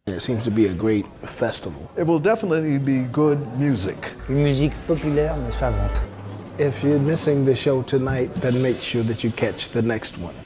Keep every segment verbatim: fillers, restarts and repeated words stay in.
It seems to be a great festival. It will definitely be good music. Une musique populaire mais savante. If you're missing the show tonight, then make sure that you catch the next one.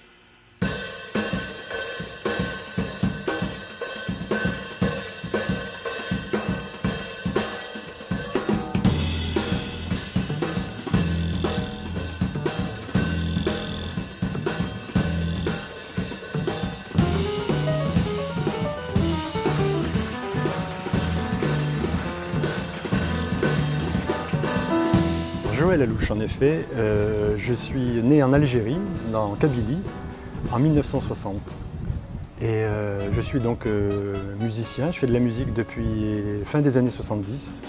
Joël Alouche, en effet, euh, je suis né en Algérie, en Kabylie, en mille neuf cent soixante. Et euh, je suis donc euh, musicien, je fais de la musique depuis fin des années soixante-dix.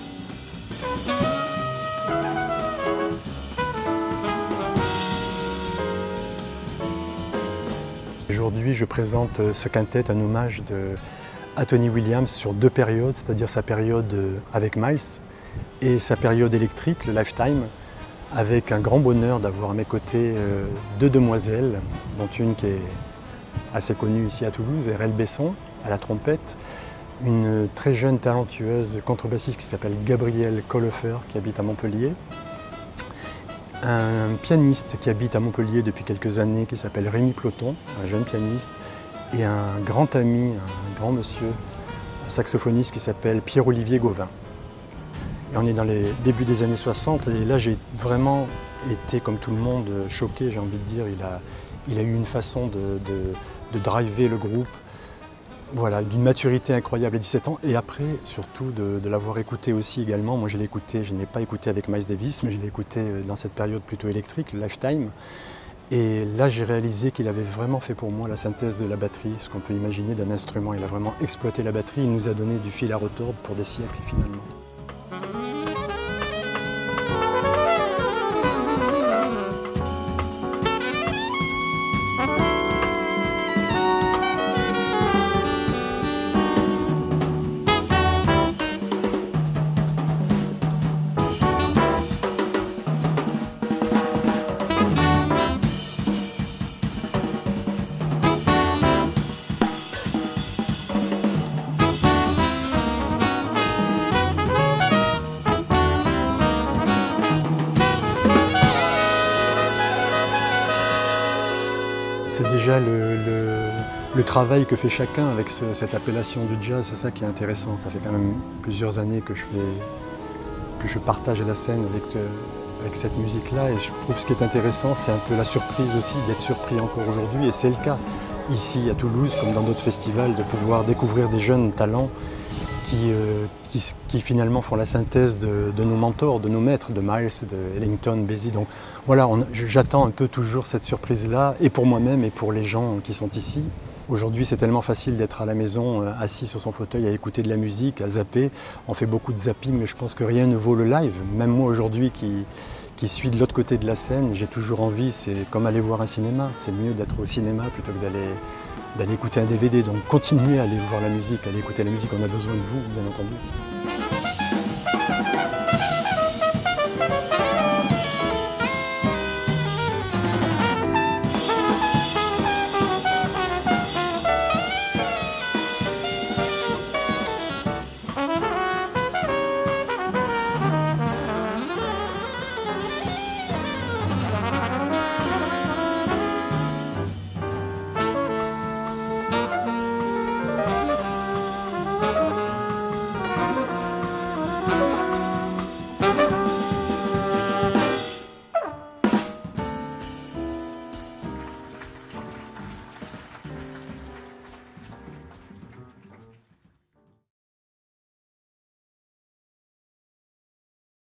Aujourd'hui, je présente ce quintet, un hommage de, à Tony Williams sur deux périodes, c'est-à-dire sa période avec Miles et sa période électrique, le Lifetime, avec un grand bonheur d'avoir à mes côtés euh, deux demoiselles, dont une qui est assez connue ici à Toulouse, Erel Besson, à la trompette, une très jeune talentueuse contrebassiste qui s'appelle Gabrielle Colhofer, qui habite à Montpellier, un pianiste qui habite à Montpellier depuis quelques années, qui s'appelle Rémi Ploton, un jeune pianiste, et un grand ami, un grand monsieur, un saxophoniste qui s'appelle Pierre-Olivier Gauvin. Et on est dans les débuts des années soixante et là j'ai vraiment été, comme tout le monde, choqué, j'ai envie de dire. Il a, il a eu une façon de, de, de driver le groupe, voilà, d'une maturité incroyable à dix-sept ans. Et après, surtout, de, de l'avoir écouté aussi également. Moi je l'ai écouté, je ne l'ai pas écouté avec Miles Davis, mais je l'ai écouté dans cette période plutôt électrique, le Lifetime. Et là j'ai réalisé qu'il avait vraiment fait pour moi la synthèse de la batterie, ce qu'on peut imaginer d'un instrument. Il a vraiment exploité la batterie, il nous a donné du fil à retordre pour des siècles finalement. C'est déjà le, le, le travail que fait chacun avec ce, cette appellation du jazz, c'est ça qui est intéressant. Ça fait quand même plusieurs années que je, fais, que je partage la scène avec, avec cette musique-là et je trouve ce qui est intéressant, c'est un peu la surprise aussi, d'être surpris encore aujourd'hui et c'est le cas ici à Toulouse comme dans d'autres festivals, de pouvoir découvrir des jeunes talents qui, euh, qui, qui finalement font la synthèse de, de nos mentors, de nos maîtres, de Miles, de Ellington, Basie. Donc voilà, j'attends un peu toujours cette surprise-là, et pour moi-même et pour les gens qui sont ici. Aujourd'hui, c'est tellement facile d'être à la maison, euh, assis sur son fauteuil, à écouter de la musique, à zapper. On fait beaucoup de zapping, mais je pense que rien ne vaut le live. Même moi aujourd'hui qui, qui suis de l'autre côté de la scène, j'ai toujours envie, c'est comme aller voir un cinéma. C'est mieux d'être au cinéma plutôt que d'aller d'aller écouter un D V D. Donc continuez à aller voir la musique, à aller écouter la musique, on a besoin de vous, bien entendu.